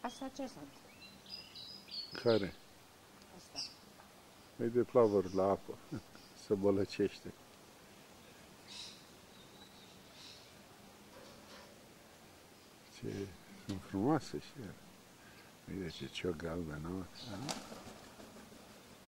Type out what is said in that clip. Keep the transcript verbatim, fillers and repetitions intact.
Asta ce sunt? Care? Asta. E de plavări la apă. Se bălăcește. Ce sunt frumoase și ele. Uite ce ciocc galbenă.